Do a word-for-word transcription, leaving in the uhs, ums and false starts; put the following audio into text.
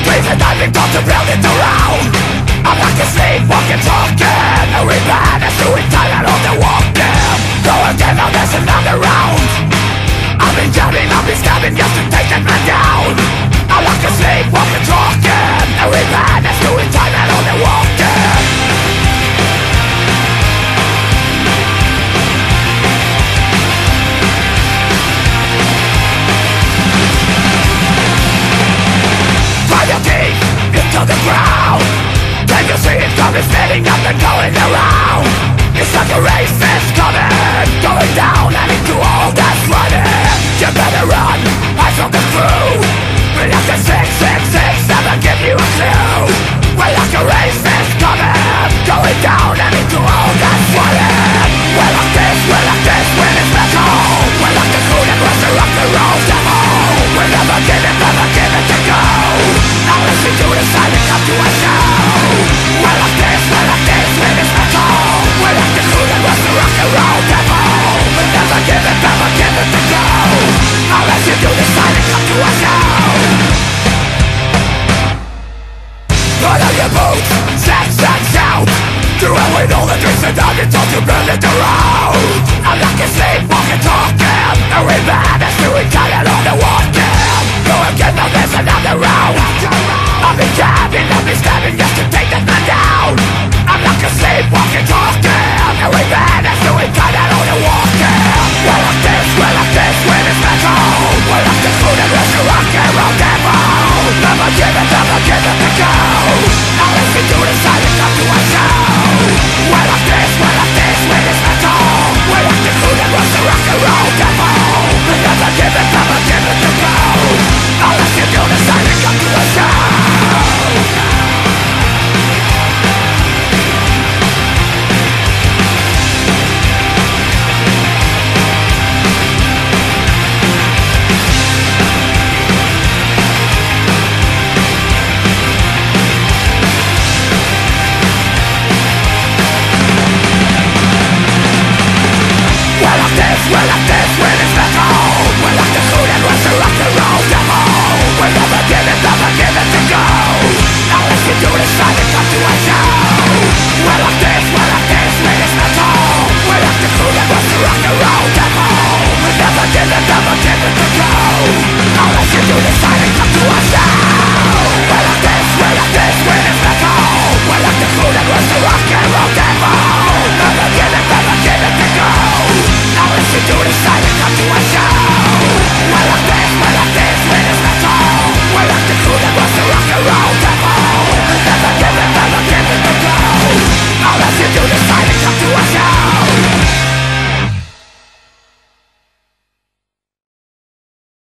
reason I've been called to build it around. I'm like a sleepwalker talking, a rebound as doing time out on the walkin. Go again, now there's another round. I've been jabbing, I've been stabbing just to take that man down. I'm like a sleepwalker talking, a rebound as doing time out on the walkin. Drive your teeth into the ground. Can you see it coming, spinning up and going around? It's like a race that's coming, going down and into all that's running. You better run, I from the crew. We're like a six, six, six, never give you a clue. We're like a race that's coming, going down and into all that's running. We're like this, we're like this, when it's back home. We're like the crew that runs the rock and roll devil. We'll never give it, never give it to go. Unless we do decide to come to a show. We're like this, we're like this, when it's back home. We're like the crew that runs the rock and roll devil. We'll never give it, never give it to go. Unless you do decide to come to a show. Put on your boots, set, set, shout. Do it with all the drinks and nuggets, don't you build it around. I'm like a sleepwalker talking, a rebound that's doing time out on the walkin. Go again, now there's another round. I've been jabbing, I've been stabbing just to take that man down. I'm like a sleepwalker talking, a rebound that's doing time out on the walkin. We're like this, we're like this, when it's back home. We're like the crew that runs the rock and roll devil. Never give it, never give it to go. Unless we do decide to come to a show. We're like this, we're like this, when it's back home. We're like the crew that runs the rock and roll devil. We'll never give it, never give it to go. Unless you do decide to come to a show. We're like this, when it's back home. We're like the crew that runs the rock and roll devil. We'll never give it, never give it to go. Unless you do decide to come to a show. We're like this, we're like this, when it's back home. We're like the crew that runs the rock and roll devil. We'll never give it, never give it to go. Unless you do decide to come to a show. We're like this, we're like this, when it's back home. We're like the crew that runs the rock and roll devil. Never give it, never give it to go. Unless you do decide to come to a